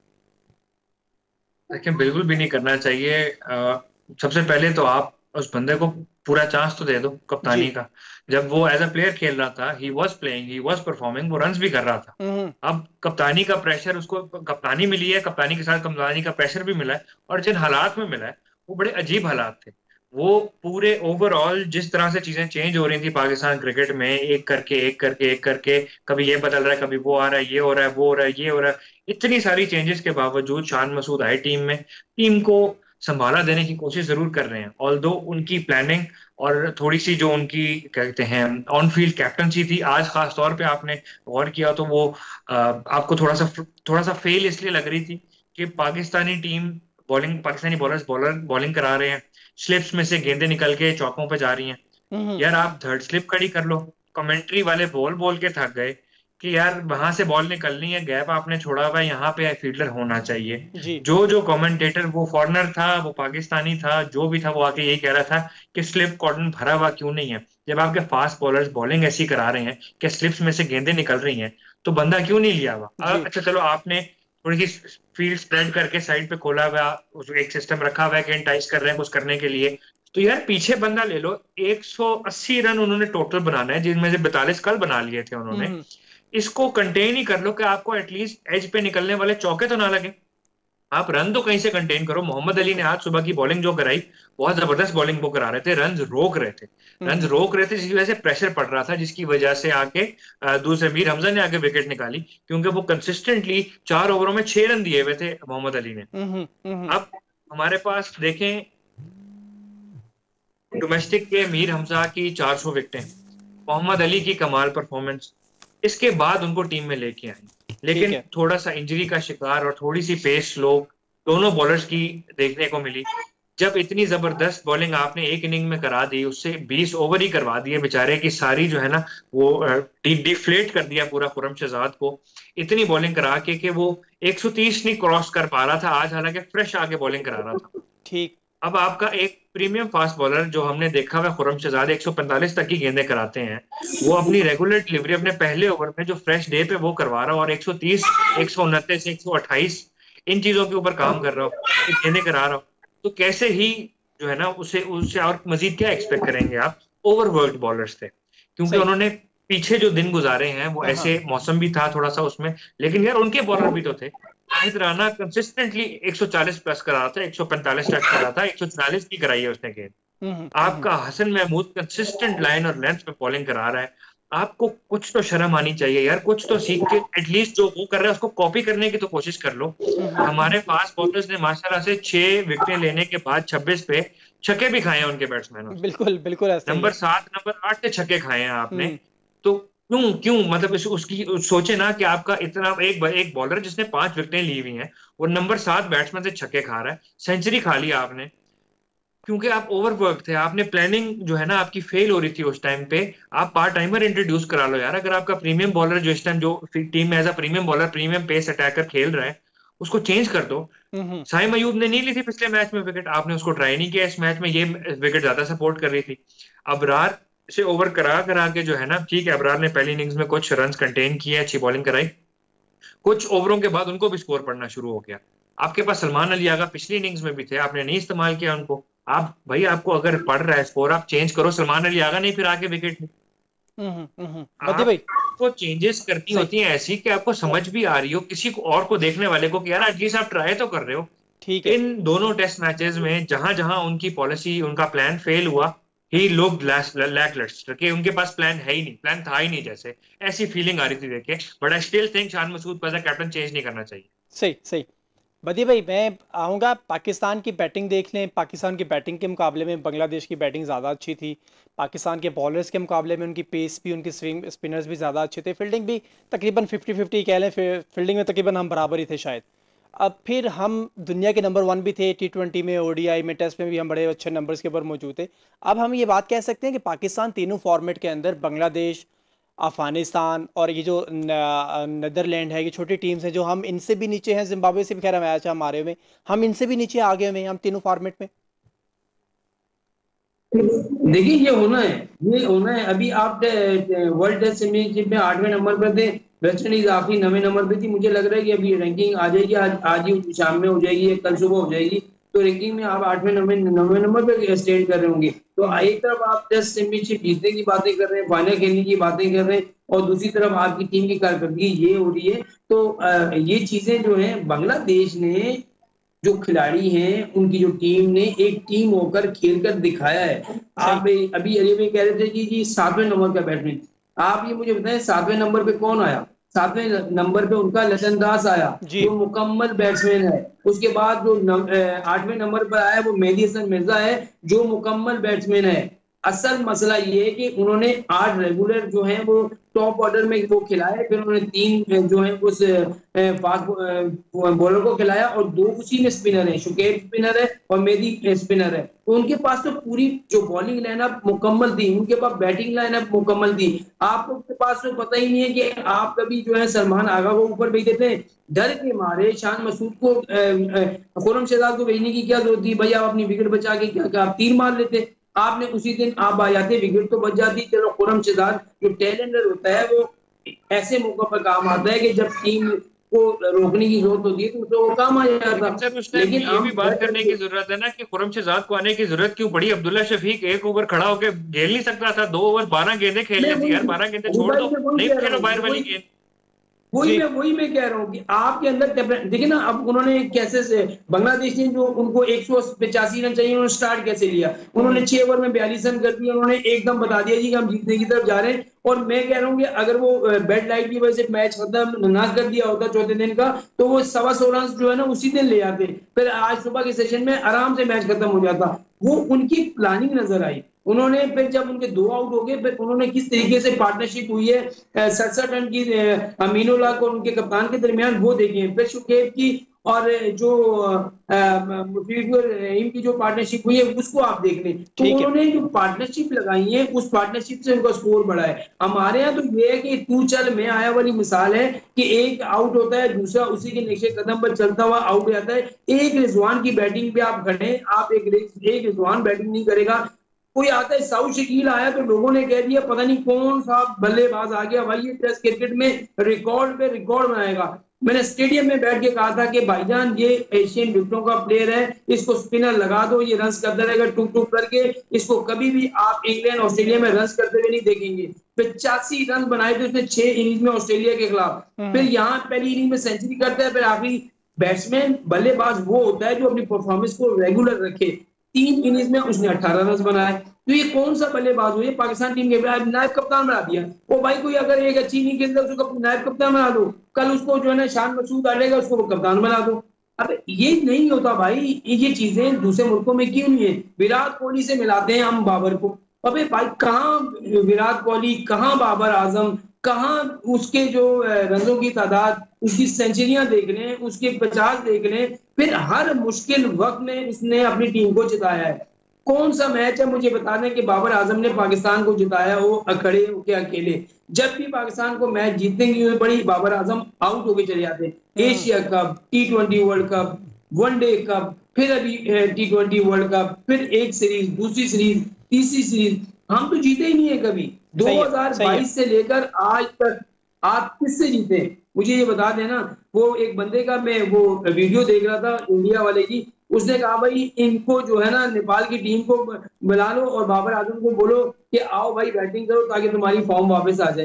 देखिए बिल्कुल भी नहीं करना चाहिए। अ, सबसे पहले तो आप उस बंदे को पूरा चांस तो दे दो जी। कप्तानी का। जब वो एज अ प्लेयर खेल रहा था, he was playing, he was performing, वो रन्स भी कर रहा था। हम्म। अब कप्तानी का प्रेशर उसको, कप्तानी मिली है, कप्तानी के साथ कप्तानी का प्रेशर भी मिला है, और जिन हालात में मिला है वो बड़े अजीब हालात थे। वो पूरे ओवरऑल जिस तरह से चीजें चेंज हो रही थी पाकिस्तान क्रिकेट में, एक करके एक करके एक करके, कभी ये बदल रहा है, कभी वो आ रहा है, ये हो रहा है, वो हो रहा है, ये हो रहा है, इतनी सारी चेंजेस के बावजूद शान मसूद आए टीम में, टीम को संभाला देने की कोशिश जरूर कर रहे हैं। ऑल्दो उनकी प्लानिंग और थोड़ी सी जो उनकी कहते हैं ऑन फील्ड कैप्टनसी थी, आज खास तौर पे आपने गौर किया तो वो अ, आपको थोड़ा सा थोड़ा सा फेल इसलिए लग रही थी कि Pakistani team bowling, Pakistani bowlers bowler bowling करा रहे हैं, स्लिप्स में से गेंदें निकल के चौकों पे जा रही हैं। हम्म। यार आप थर्ड स्लिप खड़ी कर लो। कमेंट्री वाले बोल बोल के थक गए कि यार वहां से बॉल निकलनी है, गैप आपने छोड़ा हुआ है, यहाँ पे फील्डर होना चाहिए। जी। जो जो कमेंटेटर, वो फॉरेनर था, वो पाकिस्तानी था, जो भी था, वो आके यही कह रहा था कि स्लिप कॉर्डन भरा हुआ क्यों नहीं है। जब आपके फास्ट बॉलर्स बॉलिंग ऐसी करा रहे हैं कि स्लिप्स में से गेंदें निकल रही हैं, तो बंदा क्यों नहीं लिया हुआ? जी। अच्छा चलो, आपने थोड़ी सी फील्ड स्प्रेड करके साइड पे खोला हुआ, उस एक सिस्टम रखा हुआ है कि एंटाइज कर रहे हैं कुछ करने के लिए, तो यार पीछे बंदा ले लो। एक सौ अस्सी रन उन्होंने टोटल बनाना है, जिनमें से बैतालीस कल बना लिए थे उन्होंने। हम्म। इसको कंटेन ही कर लो कि आपको एटलीस्ट एज पे निकलने वाले चौके तो ना लगे। आप रन तो कहीं से कंटेन करो। मोहम्मद अली ने आज सुबह की बॉलिंग जो कराई, बहुत जबरदस्त बॉलिंग वो करा रहे थे, रन रोक रहे थे, रन हम्म। रोक रहे थे, जिसकी वजह से प्रेशर पड़ रहा था, जिसकी वजह से आके अ, दूसरे मीर हमजा ने आके विकेट निकाली, क्योंकि वो कंसिस्टेंटली चार ओवरों में छह रन दिए हुए थे मोहम्मद अली ने। हम्म। हम्म। अब हमारे पास देखें, डोमेस्टिक के मीर हमजा की चार सौ विकेटें, मोहम्मद अली की कमाल परफॉर्मेंस, इसके बाद उनको टीम में लेके आई। ठीक लेकिन है। थोड़ा सा इंजरी का शिकार और थोड़ी सी पेस स्लो दोनों बॉलर्स की देखने को मिली। जब इतनी जबरदस्त बॉलिंग आपने एक इनिंग में करा दी, उससे बीस ओवर ही करवा दिए बेचारे की सारी, जो है ना वो डिफ्लेट कर दिया पूरा खुरम शहजाद को, इतनी बॉलिंग करा के कि वो एक सौ तीस नहीं क्रॉस कर पा रहा था आज, हालांकि फ्रेश आके बॉलिंग करा रहा था। ठीक। अब आपका एक प्रीमियम फास्ट बॉलर जो हमने देखा हुआ खुरम शहजाद एक सौ पैंतालीस तक की गेंदें कराते हैं, वो अपनी रेगुलर डिलीवरी अपने पहले ओवर में जो फ्रेश डे पे वो करवा रहा हो, और एक सौ तीस, एक सौ उनतीस, एक सौ अट्ठाईस इन चीजों के ऊपर काम कर रहा हो, गेंदें करा रहा हो, तो कैसे ही जो है ना उसे उससे और मजीद क्या एक्सपेक्ट करेंगे आप? ओवरवर्क्ड बॉलर्स थे, क्योंकि सही। उन्होंने पीछे जो दिन गुजारे हैं वो हाँ हाँ। ऐसे, मौसम भी था थोड़ा सा उसमें, लेकिन यार उनके बॉलर भी तो थे। शाहिद राना कंसिस्टेंटली एक सौ चालीस प्लस करा रहा था, एक सौ पैंतालीस टच करा था, एक सौ चालीस की कराई है उसने गेंद। हम्म। हम्म। आपका हसन महमूद कंसिस्टेंट लाइन और लेंथ पे बॉलिंग करा रहा है। आपको कुछ तो शर्म आनी चाहिए यार, कुछ तो सीख के एटलीस्ट जो वो कर रहा है उसको कॉपी करने की तो कोशिश कर लो। हम्म। हमारे फास्ट बॉलर्स ने माशाल्लाह से छह विकेटें लेने के बाद छब्बीस पे छक्के भी खाए हैं उनके बैट्समैनों से। बिल्कुल बिल्कुल ऐसा ही नंबर है। सात, नंबर आठ से छक्के खाए हैं आपने। हम्म। तो क्यों क्यों मतलब इस, उसकी सोचे ना कि आपका इतना एक एक बॉलर जिसने पांच विकेटें ली हुई हैं, वो नंबर सात बैट्समैन से छक्के खा रहा है, सेंचुरी खा लिया आपने, क्योंकि आप ओवरवर्क थे। आपने प्लानिंग जो है ना आपकी फेल हो रही थी उस टाइम पे। आप पार्ट टाइमर इंट्रोड्यूस करा लो यार। अगर आपका प्रीमियम बॉलर जो इस टाइम जो टीम में as a premium bowler, premium pace attacker खेल रहा है, उसको चेंज कर दो। हम्म। साइम अयूब ने नहीं ली थी पिछले मैच में विकेट, आपने उसको ट्राई नहीं किया इस मैच में, ये विकेट ज्यादा सपोर्ट कर रही थी। अबरार से ओवर करा करा के जो है ना, ठीक है अबरार ने पहली इनिंग्स में कुछ रन कंटेन किए, अच्छी बॉलिंग कराई, कुछ ओवरों के बाद उनको भी स्कोर पड़ना शुरू हो गया। आपके पास सलमान अली आगा पिछली इनिंग्स में भी थे, आपने नहीं इस्तेमाल किया उनको। आप भाई, आपको अगर पड़ रहा है स्कोर, आप चेंज करो, सलमान अली आगा नहीं फिर आके विकेट। हम्म। हम्म। बद्दी आप भाई। आपको चेंजेस करनी होती हैं ऐसी कि आपको समझ भी आ रही हो, किसी को और को देखने वाले को कि यार एटलीस्ट आप ट्राई तो कर रहे हो। ठीक है। इन दोनों टेस्ट मैचेस में जहां जहां उनकी पॉलिसी, उनका प्लान फेल हुआ, ही लोग लैकलस्टर कि उनके पास प्लान है ही नहीं, प्लान था ही नहीं, जैसे ऐसी फीलिंग आ रही थी देखे। But I still think Shan Masood as a captain change नहीं करना चाहिए। सही सही। बदी भाई, मैं आऊँगा, पाकिस्तान की बैटिंग देख लें। पाकिस्तान की बैटिंग के मुकाबले में बांग्लादेश की बैटिंग ज़्यादा अच्छी थी। पाकिस्तान के बॉलर्स के मुकाबले में उनकी पेस भी, उनकी स्विंग स्पिनर्स भी ज़्यादा अच्छे थे। फील्डिंग भी तकरीबन फिफ्टी फिफ्टी कह लें, फील्डिंग में तकरीबन हम बराबर ही थे शायद। अब फिर हम दुनिया के नंबर वन भी थे, टी ट्वेंटी में, ओडीआई में, टेस्ट में भी हम बड़े अच्छे नंबर्स के ऊपर मौजूद थे। अब हम ये बात कह सकते हैं कि पाकिस्तान तीनों फॉर्मेट के अंदर, बांग्लादेश, अफगानिस्तान और ये जो नीदरलैंड है, ये छोटी टीम्स हैं जो हम इनसे भी नीचे हैं, जिम्बाब्वे से भी खैर मैच हम हारे हुए, हम इनसे भी नीचे आ गए हुए हैं, हम तीनों फॉर्मेट में। देखिए ये होना है, ये होना है। अभी आप वर्ल्ड टेस्ट चैंपियनशिप में आठवें नंबर पर थे, वेस्ट इंडीज आखिरी नवे नंबर पे थी। मुझे लग रहा है कि अभी रैंकिंग आ जाएगी, आज आज ही शाम में हो जाएगी, कल सुबह हो जाएगी, तो रैंकिंग में आप आठवें नवे नवे नंबर पे स्टैंड कर रहे होंगे। तो एक तरफ आप टेस्ट चैंपियनशिप जीतने की बातें कर रहे हैं, फाइनल खेलने की बातें कर रहे हैं, और दूसरी तरफ आपकी टीम की कारकर्दगी ये हो रही है। तो ये चीजें जो है, बांग्लादेश ने जो खिलाड़ी हैं, उनकी जो टीम ने एक टीम होकर खेलकर दिखाया है। आप अभी अली भाई कह रहे थे कि जी सातवें नंबर का बैट्समैन, आप ये मुझे बताएं सातवें नंबर पे कौन आया? सातवें नंबर पे उनका ललन दास आया, जो मुकम्मल बैट्समैन है। उसके बाद जो आठवें नंबर पर आया वो मेहदी हसन मिर्जा है, जो मुकम्मल बैट्समैन है। असल मसला ये है कि उन्होंने आठ रेगुलर जो है वो टॉप ऑर्डर में वो खिलाए, फिर उन्होंने तीन जो है उस फास्ट बॉलर को खिलाया, और दो उसी में स्पिनर है, शुकेब स्पिनर है और मेहदी स्पिनर है। तो उनके पास तो पूरी जो बॉलिंग लाइनअप मुकम्मल थी, उनके पास बैटिंग लाइनअप मुकम्मल थी। आपके पास तो पता ही नहीं है कि आप कभी जो है सलमान आगा को ऊपर भेज देते हैं, डर के मारे शान मसूद को, खुर्रम शहजाद को भेजने की क्या जरूरत थी? भाई आप अपनी विकेट बचा के क्या आप तीर मार लेते? आपने उसी दिन आप आ जाते, विकेट तो बच जाती। चलो, खुर्रम शहजाद जो टैलेंटर होता है वो ऐसे मौकों पर काम आता है कि जब टीम को रोकने की जरूरत होती है तो उसको वो काम आ जाता। लेकिन ये भी बात करने की जरूरत है ना कि खुर्रम शहजाद को आने की जरूरत क्यों पड़ी? अब्दुल्ला शफीक एक ओवर खड़ा होकर खेल नहीं सकता था? दो ओवर बारह गेंदें खेलनी थी यार, बारह गेंदें छोड़ दो, नहीं खेलो बाहर वाली गेंद। वही मैं वही मैं कह रहा हूँ कि आपके अंदर देखिए ना, अब उन्होंने कैसे से बांग्लादेश ने जो उनको एक सौ पचासी रन चाहिए, उन्होंने स्टार्ट कैसे लिया? उन्होंने छह ओवर में बयालीस रन कर दिया, उन्होंने एकदम बता दिया जी कि हम जीतने की तरफ जा रहे हैं। और मैं कह रहा हूँ कि अगर वो बेड लाइट की वजह से मैच खत्म ना कर दिया होता चौथे दिन का, तो वो सवा सौ रन जो है ना उसी दिन ले आते, फिर आज सुबह के सेशन में आराम से मैच खत्म हो जाता। वो उनकी प्लानिंग नजर आई। उन्होंने फिर जब उनके दो आउट हो गए, फिर उन्होंने किस तरीके से पार्टनरशिप हुई है सड़सठ रन की अमीनुल्लाह और उनके कप्तान के दरमियान, वो देखें। फिर शुकेब की और जो रहीम की जो पार्टनरशिप हुई है उसको आप देख लें। तो उन्होंने जो पार्टनरशिप लगाई है, उस पार्टनरशिप से उनका स्कोर बढ़ा है। हमारे यहाँ तो ये है कि तू चल मैं आया वाली मिसाल है कि एक आउट होता है, दूसरा उसी के नीचे कदम पर चलता हुआ आउट हो जाता है। एक रिजवान की बैटिंग पे आप खड़े, आप एक एक रिजवान बैटिंग नहीं करेगा, कोई आता है साउथ शकील आया तो लोगों ने कह दिया पता नहीं कौन सा बल्लेबाज आ गया भाई, ये टेस्ट क्रिकेट में रिकॉर्ड पे रिकॉर्ड बनाएगा। मैंने स्टेडियम में बैठ के कहा था कि भाईजान ये एशियन विकेटों का प्लेयर है, इसको स्पिनर लगा दो, ये रन्स करता रहेगा टूक टूक करके, इसको कभी भी आप इंग्लैंड ऑस्ट्रेलिया में रन्स करते हुए नहीं देखेंगे। पचासी रन बनाए थे उसने छह इनिंग्स में ऑस्ट्रेलिया के खिलाफ, फिर यहाँ पहली इनिंग में सेंचुरी करता है। फिर आखिरी बैट्समैन बल्लेबाज वो होता है जो अपनी परफॉर्मेंस को रेगुलर रखे। तीन इनिंग्स में उसने अठारह रन बनाए। तो ये कौन सा बल्लेबाज हुई? पाकिस्तान टीम के नायब कप्तान बना दिया। वो भाई कोई अगर एक अच्छी इनिंग खेलता है उसको नायब कप्तान बना दो, कल उसको जो है ना शान मसूद आएगा उसको वो कप्तान बना दो। अब ये नहीं होता भाई, ये चीजें दूसरे मुल्कों में क्यों नहीं है? विराट कोहली से मिलाते हैं हम बाबर को, अबे भाई कहाँ विराट कोहली, कहाँ बाबर आजम, कहाँ उसके जो रनों की तादाद, उसकी सेंचुरियां देख लें, उसके पचास देख लें, फिर हर मुश्किल वक्त में उसने अपनी टीम को जिताया है। कौन सा मैच है मुझे बता दें कि बाबर आजम ने पाकिस्तान को जिताया हो अखड़े होके अकेले? जब भी पाकिस्तान को मैच जीतने की पड़ी, बाबर आजम आउट होके चले जाते। Asia cup, T twenty world cup, one day cup, फिर अभी टी ट्वेंटी वर्ल्ड कप, फिर एक सीरीज, दूसरी सीरीज, तीसरी सीरीज, हम तो जीते ही नहीं है कभी। दो हज़ार बाईस से लेकर आज तक आप किससे जीते? मुझे ये बता देना। वो एक बंदे का मैं वो वीडियो देख रहा था इंडिया वाले की, उसने कहा भाई इनको जो है ना नेपाल की टीम को बुला लो और बाबर आजम को बोलो कि आओ भाई बैटिंग करो ताकि तुम्हारी फॉर्म वापस आ जाए।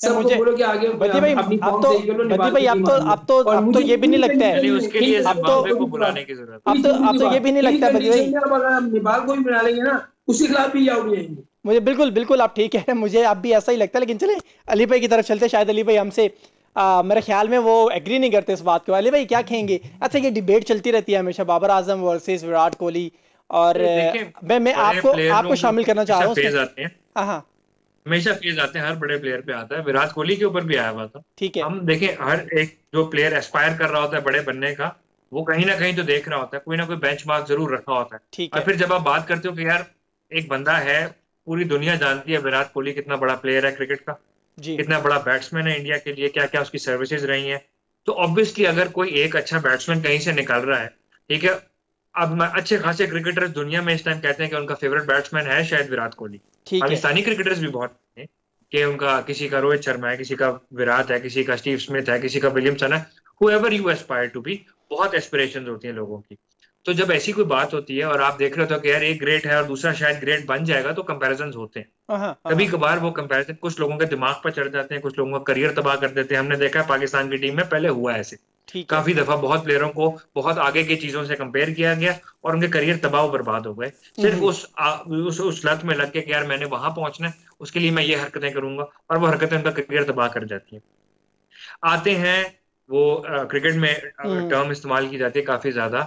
सबको मुझे बोलो कि आगे बद्दी भाई अपनी अब फॉर्म तो सही कर लो, बद्दी नेपाल भाई की अब टीम तो आ रही है। अब तो और अब तो मुझे ये भी नहीं तीन लगता है यानी कंडीशन में उसके तीन लिए अब तो जिम्बाब्वे को छोटी सी बात बुलाने की जरूरत अब तो अब तो ये भी नहीं तीन लगता बद्दी भाई। कंडीशन में अब अगर हम नेपाल को भी बना लेंगे ना, उसके खिलाफ भी आउट हो जाएंगे। मुझे बिल्कुल बिल्कुल आप ठीक है, मुझे अब भी ऐसा ही लगता है। लेकिन चले अली भाई की तरफ चलते, शायद अली भाई हमसे आ, मेरे ख्याल में वो एग्री नहीं करते इस बात को। अली भाई क्या कहेंगे? अच्छा, ये डिबेट चलती रहती है हमेशा, बाबर आजम वर्सेस विराट कोहली, और है। अ, देखें, मैं मैं बड़े आपको प्लेयरों आपको के शामिल ऊपर करना चाह हमेशा रहा हूँ उसमें। फेज आते हैं, हाँ हाँ, हमेशा फेज आते हैं, हर बड़े प्लेयर पे आता है, विराट कोहली के ऊपर भी आया हुआ था। ठीक है। हम देखें, हर एक जो प्लेयर एस्पायर कर रहा होता है बड़े बनने का, वो कहीं ना कहीं तो देख रहा होता है, कोई ना कोई बेंचमार्क जरूर रखा होता है। ठीक और है फिर जब आप बात करते हो कि यार एक बंदा है, पूरी दुनिया जानती है विराट कोहली कितना बड़ा प्लेयर है क्रिकेट का, जी। कितना बड़ा बैट्समैन है इंडिया के लिए, क्या क्या उसकी सर्विसेज रही हैं, तो ऑब्वियसली अगर कोई एक अच्छा बैट्समैन कहीं से निकल रहा है, ठीक है। अब मैं- अच्छे खासे क्रिकेटर्स दुनिया में इस टाइम कहते हैं कि उनका फेवरेट बैट्समैन है शायद विराट कोहली। ठीक है। पाकिस्तानी क्रिकेटर्स भी बहुत हैं कि उनका, किसी का रोहित शर्मा है, किसी का विराट है, किसी का स्टीव स्मिथ है, किसी का विलियमसन है, however you aspire to be, बहुत एस्पिरेशंस होती हैं लोगों की। तो जब ऐसी कोई बात होती है और आप देख रहे हो तो कि यार एक ग्रेट है और दूसरा शायद ग्रेट बन जाएगा, तो कंपैरिजंस होते हैं। हाँ हाँ कभी हाँ, कभार वो कंपैरिजन कुछ लोगों के दिमाग पर चढ़ जाते हैं, कुछ लोगों का करियर तबाह कर देते हैं। हमने देखा है पाकिस्तान की टीम में पहले हुआ है ऐसे, ठीक है। काफी दफा बहुत प्लेयरों को बहुत आगे की चीजों से कंपेयर किया गया और उनके करियर तबाह और बर्बाद हो गए, सिर्फ हम्म, उस आ, उस उस लत में लग के कि यार मैंने वहां पहुंचना है, उसके लिए मैं ये हरकतें करूंगा, और वो हरकतें उनका करियर तबाह कर जाती हैं। आते हैं वो क्रिकेट में हम्म, टर्म इस्तेमाल की जाती है काफी ज्यादा,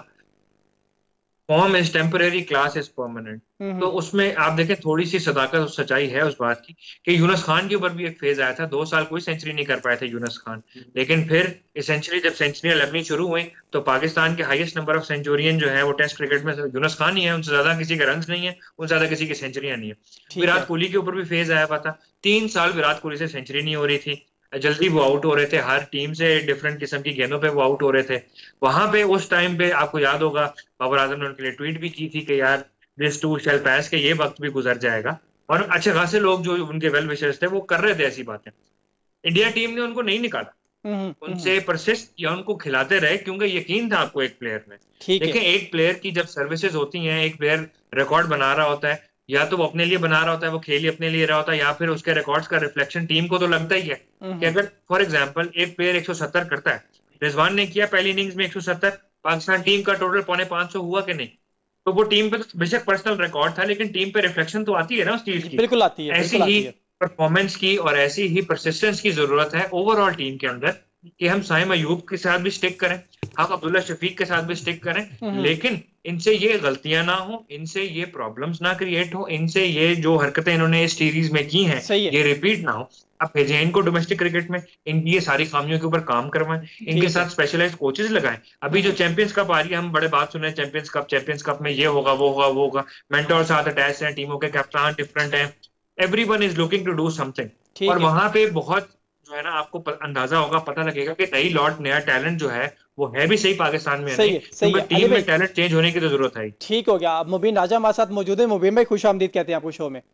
form is temporary, class is permanent. तो हम्म, उसमें आप देखें थोड़ी सी सदाकत और सच्चाई है उस बात की कि यूनुस खान के ऊपर भी एक फेज आया था, दो साल कोई सेंचुरी नहीं कर पाए थे यूनुस खान, लेकिन फिर एसेंचुअली जब सेंचुरियां लगनी शुरू हुई तो पाकिस्तान के हाईएस्ट नंबर ऑफ सेंचुरियन जो है वो टेस्ट क्रिकेट में यूनुस खान ही है, उनसे ज्यादा किसी के रन नहीं है, उनसे ज्यादा किसी की सेंचुरियां नहीं है। ठीक विराट है। कोहली के ऊपर भी फेज आया हुआ था, तीन साल विराट कोहली से सेंचुरी नहीं हो रही थी, जल्दी वो आउट हो रहे थे, हर टीम से डिफरेंट किस्म की गेंदों पे वो आउट हो रहे थे। वहां पे उस टाइम पे आपको याद होगा बाबर आजम ने उनके लिए ट्वीट भी की थी कि यार दिस टू शैल पास, के ये वक्त भी गुजर जाएगा। और अच्छे खासे लोग जो उनके वेल विशर्स थे वो कर रहे थे ऐसी बातें। इंडिया टीम ने उनको नहीं निकाला, हम्म, हम्म, उनसे परसिस्ट किया, उनको खिलाते रहे, क्योंकि यकीन था आपको एक प्लेयर में। ठीक है। देखें, एक प्लेयर की जब सर्विसेज होती हैं, एक प्लेयर रिकॉर्ड बना रहा होता है, या तो वो अपने लिए बना रहा होता है, वो खेल ही अपने लिए रहा होता है, या फिर उसके रिकॉर्ड्स का रिफ्लेक्शन टीम को तो लगता ही है कि हम्म, अगर फॉर एग्जाम्पल एक प्लेयर एक सौ सत्तर करता है, रिजवान ने किया पहली इनिंग्स में एक सौ सत्तर, पाकिस्तान टीम का टोटल पौने पांच सौ हुआ कि नहीं, तो वो टीम पे तो बेशक पर्सनल रिकॉर्ड था, लेकिन टीम पे रिफ्लेक्शन तो आती है ना उस चीज जी की। बिल्कुल आती है, ऐसी बिल्कुल ही आती है। परफॉर्मेंस की और ऐसी ही परसिस्टेंस की जरूरत है ओवरऑल टीम के अंदर, कि हम साइम अयूब के साथ भी स्टिक करें, हम अब्दुल्ला शफीक के साथ भी स्टिक करें, हम्म, लेकिन इनसे ये गलतियां ना हो, इनसे ये प्रॉब्लम्स ना क्रिएट हो, इनसे ये जो हरकतें इन्होंने इस सीरीज में की हैं सही है। ये रिपीट ना हो। अब भेजें इनको डोमेस्टिक क्रिकेट में, इनकी ये सारी खामियों के ऊपर काम करवाएं, इनके ठीक है। साथ स्पेशलाइज कोचेज लगाएं। अभी जो हम्म, चैंपियंस कप आ रही है, हम बड़े बात सुन रहे हैं चैंपियंस कप, चैंपियंस कप में ये होगा वो होगा वो होगा, मेंटोर साथ अटैच हैं, टीमों के कप्तान डिफरेंट हैं, everyone is looking to do something. और ठीक है। वहां पे बहुत जो है ना, आपको प- अंदाजा होगा, पता लगेगा कि नई लॉट, नया टैलेंट जो है वो है भी सही पाकिस्तान में, सही नहीं है, सही क्योंकि है अली टीम में भाई। टैलेंट चेंज होने की तो जरूरत है। ठीक हो गया। अब मुबीन राजा हमारे साथ मौजूद है। मुबीन भाई खुश आमदीद कहते हैं आपको शो में।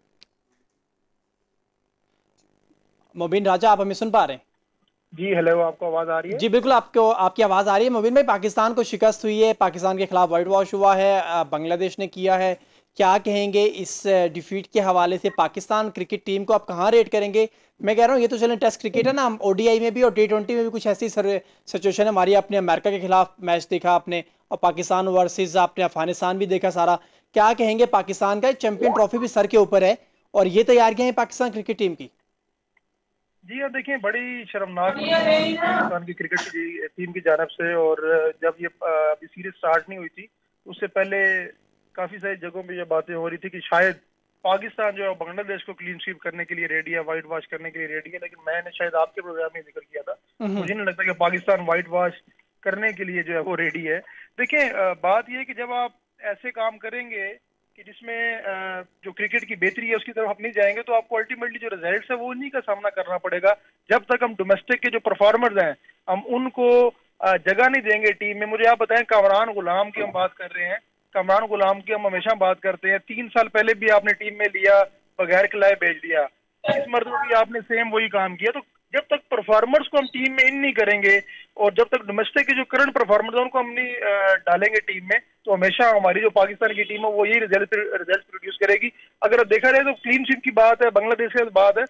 मुबीन राजा, आप हमें सुन पा रहे हैं? जी हेलो, आपको आवाज आ रही है? जी बिल्कुल, आपको आपकी आवाज़ आ रही है। मुबीन भाई, पाकिस्तान को शिकस्त हुई है, पाकिस्तान के खिलाफ वाइट वॉश हुआ है, अ, बांग्लादेश ने किया है। क्या कहेंगे इस डिफीट के हवाले से? पाकिस्तान क्रिकेट टीम को आप कहाँ रेट करेंगे? मैं कह रहा हूँ ये तो चलें टेस्ट क्रिकेट है ना, हम ओडीआई में भी और टी ट्वेंटी में भी कुछ ऐसी सिचुएशन है हमारी। अपने अमेरिका के खिलाफ मैच देखा आपने, और पाकिस्तान वर्सेज आपने अफगानिस्तान भी देखा सारा। क्या कहेंगे? पाकिस्तान का चैंपियन ट्रॉफी भी सर के ऊपर है, और ये तैयारियां हैं पाकिस्तान क्रिकेट टीम की। जी आप देखें, बड़ी शर्मनाक परफॉर्मेंस पाकिस्तान की क्रिकेट की टीम की जानब से। और जब ये अभी सीरीज स्टार्ट नहीं हुई थी, उससे पहले काफी सारी जगहों पे ये बातें हो रही थी कि शायद पाकिस्तान जो है बांग्लादेश को क्लीन स्वीप करने के लिए रेडी है, वाइट वॉश करने के लिए रेडी है। लेकिन मैंने शायद आपके प्रोग्राम में जिक्र किया था, हम्म, मुझे नहीं लगता कि पाकिस्तान वाइट वॉश करने के लिए जो है वो रेडी है। देखें, बात यह है कि जब आप ऐसे काम करेंगे कि जिसमें जो क्रिकेट की बेहतरी है उसकी तरफ आप नहीं जाएंगे, तो आपको अल्टीमेटली जो रिजल्ट्स है वो उन्हीं का सामना करना पड़ेगा। जब तक हम डोमेस्टिक के जो परफॉर्मर्स हैं हम उनको जगह नहीं देंगे टीम में। मुझे आप बताएं, कामरान गुलाम की हम बात कर रहे हैं, कामरान गुलाम की हम हमेशा बात करते हैं, तीन साल पहले भी आपने टीम में लिया, बगैर खिलाए भेज दिया, इस मरतबा भी आपने सेम वही काम किया। तो जब तक परफॉर्मर्स को हम टीम में इन नहीं करेंगे और जब तक डोमेस्टिक के जो करंट परफॉर्मर्स है उनको हम नहीं डालेंगे टीम में, तो हमेशा हमारी जो पाकिस्तान की टीम है वो यही रिजल्ट रिजल्ट प्रोड्यूस करेगी। अगर देखा जाए तो क्लीन स्वीप की बात है, बांग्लादेश की बात है, तो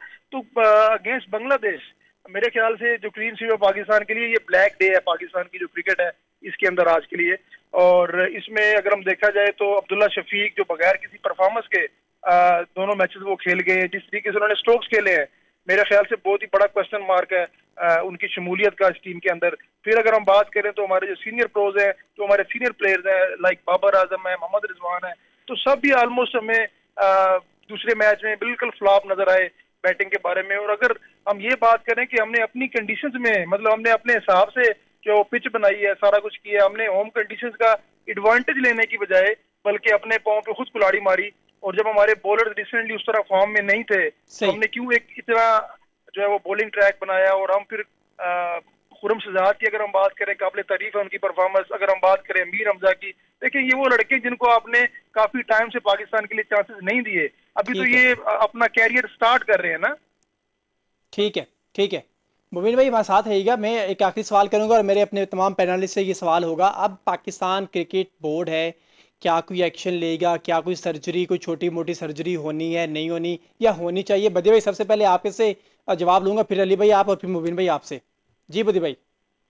अगेंस्ट बांग्लादेश, मेरे ख्याल से जो क्लीन स्वीप है पाकिस्तान के लिए, ये ब्लैक डे है पाकिस्तान की जो क्रिकेट है इसके अंदर आज के लिए। और इसमें अगर हम देखा जाए तो अब्दुल्ला शफीक जो बगैर किसी परफॉर्मेंस के आ, दोनों मैचेस वो खेल गए, जिस तरीके से उन्होंने स्ट्रोक्स खेले हैं, मेरे ख्याल से बहुत ही बड़ा क्वेश्चन मार्क है आ, उनकी शमूलियत का इस टीम के अंदर। फिर अगर हम बात करें तो हमारे जो सीनियर प्रोज हैं, जो हमारे सीनियर प्लेयर्स हैं, लाइक बाबर आजम है, मोहम्मद रिजवान है, तो सब भी ऑलमोस्ट हमें आ, दूसरे मैच में बिल्कुल फ्लॉप नजर आए बैटिंग के बारे में। और अगर हम ये बात करें कि हमने अपनी कंडीशंस में, मतलब हमने अपने हिसाब से जो पिच बनाई है, सारा कुछ किया, हमने होम कंडीशंस का एडवांटेज लेने की बजाय बल्कि अपने पाँव पे खुद कुल्हाड़ी मारी। और जब हमारे बॉलर रिसेंटली उस तरह फॉर्म में नहीं थे तो हमने क्यों एक इतना जो है वो बॉलिंग ट्रैक बनाया। और हम फिर खुरम शहजाद की अगर हम बात करें, काबिल तारीफ है उनकी परफॉर्मेंस। अगर हम बात करें मीर हमजा की, देखिए ये वो लड़के जिनको आपने काफी टाइम से पाकिस्तान के लिए चांसेस नहीं दिए, अभी तो ये अपना कैरियर स्टार्ट कर रहे हैं ना। ठीक है, ठीक है मुबीन भाई, हमारे साथ रहेगा। मैं एक आखिरी सवाल करूंगा और मेरे अपने तमाम पैनलिस्ट से ये सवाल होगा, अब पाकिस्तान क्रिकेट बोर्ड है, क्या कोई एक्शन लेगा? क्या कोई सर्जरी, कोई छोटी मोटी सर्जरी होनी है, नहीं होनी, या होनी चाहिए? बदी भाई सबसे पहले आपके से जवाब लूंगा, फिर अली भाई आप, और फिर मुबीन भाई आपसे। जी बदी भाई।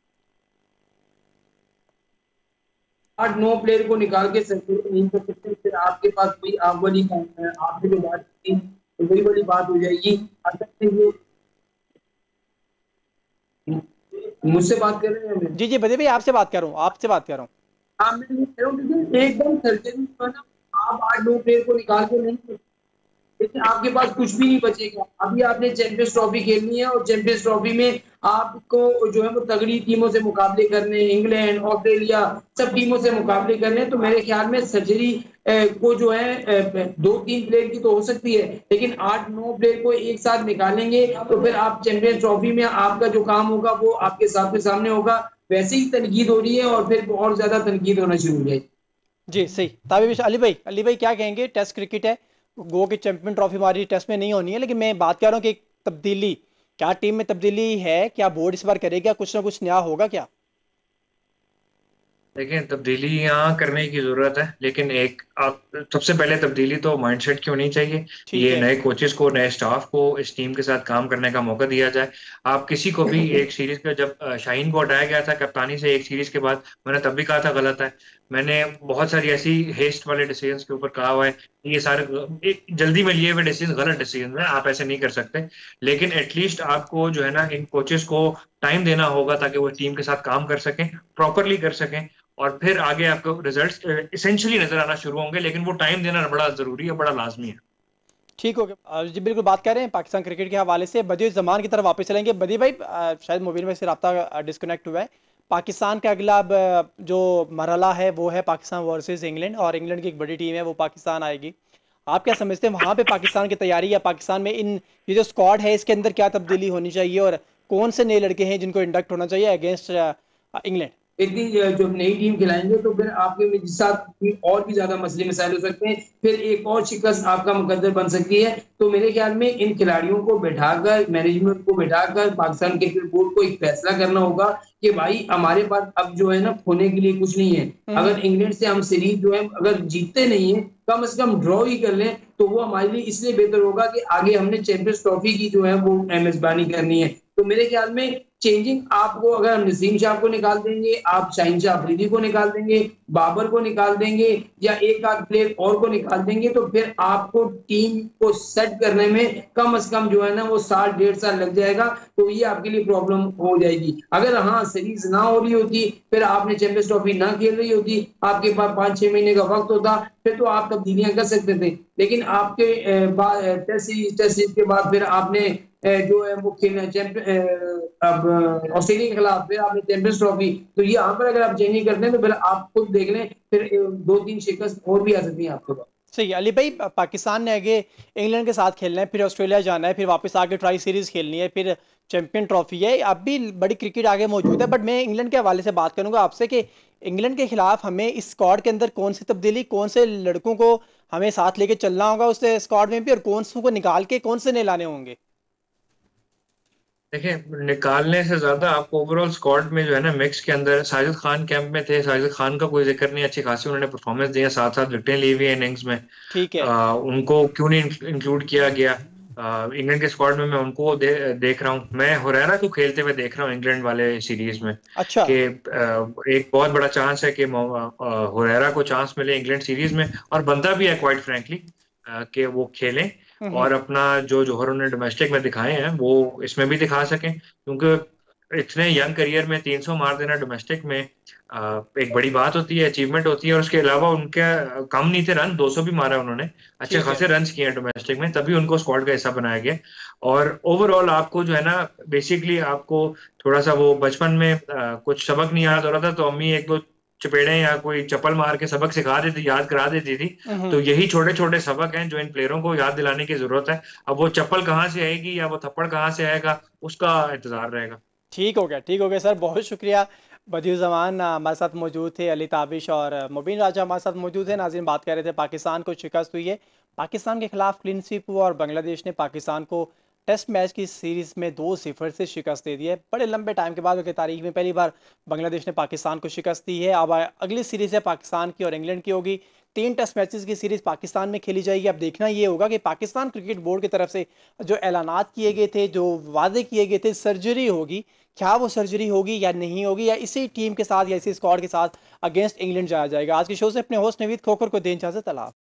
आठ नौ प्लेयर को निकाल के सर्जरी नहीं कर सकते, फिर आपके पास कोई आप वाली आपने जो बात की तो बड़ी बड़ी बात हो जाएगी। अगर मुझसे बात कर रहे हैं? जी जी बदी भाई आपसे बात कर रहा हूँ, आपसे बात कर रहा हूँ। हाँ मैं ये कह रहा हूँ एकदम सर्जरी ना, आप आठ नौ प्लेयर को निकाल के नहीं, लेकिन आपके पास कुछ भी नहीं बचेगा। अभी आपने चैंपियंस ट्रॉफी खेलनी है और चैंपियंस ट्रॉफी में आपको जो है वो तगड़ी टीमों से मुकाबले करने, इंग्लैंड, ऑस्ट्रेलिया, सब टीमों से मुकाबले करने। तो मेरे ख्याल में सर्जरी को जो है दो तीन प्लेयर की तो हो सकती है, लेकिन आठ नौ प्लेयर को एक साथ निकालेंगे तो फिर आप चैंपियंस ट्रॉफी में आपका जो काम होगा वो आपके साथ में सामने होगा। वैसे ही तनकीद हो रही है और फिर और ज्यादा तनकीद होना शुरू हो जाएगी। जी सही। ताबिश अली भाई, अली भाई क्या कहेंगे? टेस्ट क्रिकेट है, गो की चैंपियन ट्रॉफी हमारी टेस्ट में नहीं होनी है, लेकिन मैं बात कर रहा हूँ कि तब्दीली, क्या टीम में तब्दीली है? क्या बोर्ड इस बार करेगा? कुछ ना कुछ नया होगा क्या? देखिए तब्दीली यहाँ करने की जरूरत है, लेकिन एक आप सबसे पहले तब्दीली तो माइंडसेट की होनी चाहिए। ये नए कोचेस को, नए स्टाफ को इस टीम के साथ काम करने का मौका दिया जाए। आप किसी को भी एक सीरीज का, जब शाहीन को हटाया गया था कप्तानी से एक सीरीज के बाद, मैंने तब भी कहा था गलत है। मैंने बहुत सारी ऐसी हेस्ट वाले डिसीजंस के ऊपर कहा हुआ है, ये सारे एक जल्दी में लिए हुए डिसीजन गलत डिसीजन है, आप ऐसे नहीं कर सकते। लेकिन एटलीस्ट आपको जो है ना इन कोचेस को टाइम देना होगा ताकि वो टीम के साथ काम कर सकें, प्रॉपरली कर सकें, और फिर आगे आपको रिजल्ट्स इसेंशियली नजर आना शुरू होंगे। लेकिन वो टाइम देना बड़ा जरूरी है, बड़ा लाजमी है। ठीक हो गया जी, बिल्कुल बात कर रहे हैं पाकिस्तान क्रिकेट के हवाले से। बदी जमान की तरफ वापस चलेंगे। बदी भाई शायद मुबीन भाई से रब्ता डिस्कनेक्ट हुआ है। पाकिस्तान का अगला जो मरहला है वो है पाकिस्तान वर्सेस इंग्लैंड, और इंग्लैंड की एक बड़ी टीम है वो पाकिस्तान आएगी। आप क्या समझते हैं वहाँ पे पाकिस्तान की तैयारी, या पाकिस्तान में इन ये जो स्क्वाड है इसके अंदर क्या तब्दीली होनी चाहिए, और कौन से नए लड़के हैं जिनको इंडक्ट होना चाहिए अगेंस्ट इंग्लैंड? एक दिन जब नई टीम खिलाएंगे तो फिर आपके साथ और भी ज्यादा मसले मसाइल हो सकते हैं, फिर एक और शिकस्त आपका मुकद्दर बन सकती है। तो मेरे ख्याल में इन खिलाड़ियों को बैठाकर, मैनेजमेंट को बैठाकर पाकिस्तान क्रिकेट बोर्ड को एक फैसला करना होगा कि भाई हमारे पास अब जो है ना खोने के लिए कुछ नहीं है। अगर इंग्लैंड से हम सीरीज जो है अगर जीतते नहीं है, कम से कम ड्रॉ ही कर लें, तो वो हमारे लिए इसलिए बेहतर होगा कि आगे हमने चैंपियंस ट्रॉफी की जो है वो मेजबानी करनी है। तो मेरे ख्याल में चेंजिंग आपको, अगर हम नसीम शाह को निकाल देंगे, आप शाहीन शाह अफरीदी को निकाल देंगे, बाबर को निकाल देंगे, या एक आध प्लेयर और को निकाल देंगे, तो फिर आपको टीम को सेट करने में कम से कम जो है ना वो साल डेढ़ साल लग जाएगा। तो ये आपके लिए प्रॉब्लम हो जाएगी। अगर हाँ सीरीज ना हो रही होती, फिर आपने चैंपियंस ट्रॉफी ना खेल रही होती, आपके पास पांच छह महीने का वक्त होता, फिर तो आप तब्दीलियां कर सकते थे। लेकिन आपके टेस्ट सीरीज टेस्ट सीरीज के बाद फिर आपने जो है वो खेलना अब ऑस्ट्रेलिया के खिलाफ, फिर आपने चैंपियंस ट्रॉफी, तो ये यहाँ पर अगर आप चेंजिंग करते हैं तो फिर आप खुद देख लें, फिर दो तीन शिकस्त और भी आ सकती है आपके पास। सही। अली भाई पाकिस्तान ने आगे इंग्लैंड के साथ खेलना है, फिर ऑस्ट्रेलिया जाना है, फिर वापस आके ट्राई सीरीज खेलनी है, फिर चैंपियन ट्रॉफी है, अब भी बड़ी क्रिकेट आगे मौजूद है। बट मैं इंग्लैंड के हवाले से बात करूंगा आपसे कि इंग्लैंड के खिलाफ हमें इस स्क्वाड के अंदर कौन सी तब्दीली, कौन से लड़कों को हमें साथ लेके चलना होगा उस स्क्वाड में भी, और कौन से को निकाल के कौन से नए लाने होंगे? देखिए निकालने से ज्यादा आपको ओवरऑल स्क्वाड में जो है ना मिक्स के अंदर, साजिद खान कैंप में थे, साजिद खान का कोई जिक्र नहीं, अच्छी खासी उन्होंने परफॉर्मेंस दी है, साथ साथ विकेटें ली हुई है इनिंग्स में, ठीक है, आ, उनको क्यों नहीं इंक्लूड किया गया? इंग्लैंड के स्क्वाड में मैं उनको दे, देख रहा हूँ। मैं हुरैरा को खेलते हुए देख रहा हूँ इंग्लैंड वाले सीरीज में, अच्छा। कि एक बहुत बड़ा चांस है कि हुरैरा को चांस मिले इंग्लैंड सीरीज में, और बनता भी है क्वाइट फ्रैंकली कि वो खेलें हम्म। और अपना जो जौहर उन्होंने डोमेस्टिक में दिखाए हैं वो इसमें भी दिखा सकें, क्योंकि इतने यंग करियर में तीन सौ मार देना डोमेस्टिक में आ, एक बड़ी बात होती है, अचीवमेंट होती है। और उसके अलावा उनके कम नहीं थे रन, दो सौ भी मारा उन्होंने, अच्छे ठीक है। खासे रन किए हैं डोमेस्टिक में, तभी उनको स्क्वाड का हिस्सा बनाया गया। और ओवरऑल आपको जो है ना, बेसिकली आपको थोड़ा सा वो बचपन में आ, कुछ सबक नहीं याद हो रहा था तो अम्मी एक दो चपेड़े या कोई चप्पल मार के सबक सिखा देती, याद करा देती थी। तो हम्म। यही छोटे छोटे सबक हैं जो इन प्लेयरों को याद दिलाने की जरूरत है। अब वो चप्पल कहाँ से आएगी या वो थप्पड़ कहाँ से आएगा, उसका इंतजार रहेगा। ठीक हो गया, ठीक हो गया सर, बहुत शुक्रिया। बदियुज़्ज़मान अ, हमारे साथ मौजूद थे, अली ताबिश और अ, मुबीन राजा हमारे साथ मौजूद थे। नाज़रीन, बात कर रहे थे पाकिस्तान को शिकस्त हुई है, पाकिस्तान के खिलाफ क्लीन स्वीप हुआ और बांग्लादेश ने पाकिस्तान को टेस्ट मैच की सीरीज़ में दो सिफर से शिकस्त दे दी है। बड़े लंबे टाइम के बाद उनकी तारीख में पहली बार बांग्लादेश ने पाकिस्तान को शिकस्त दी है। अब अ, अगली सीरीज़ है पाकिस्तान की और इंग्लैंड की होगी। तीन टेस्ट मैचेस की सीरीज़ पाकिस्तान में खेली जाएगी। अब देखना ये होगा कि पाकिस्तान क्रिकेट बोर्ड की तरफ से जो ऐलानात किए गए थे, जो वादे किए गए थे, सर्जरी होगी, क्या वो सर्जरी होगी या नहीं होगी, या इसी टीम के साथ या इसी स्क्वाड के साथ अगेंस्ट इंग्लैंड जाया जाएगा। आज के शो से अपने होस्ट नवीद खोखर को दें इजाजत। अल्लाह।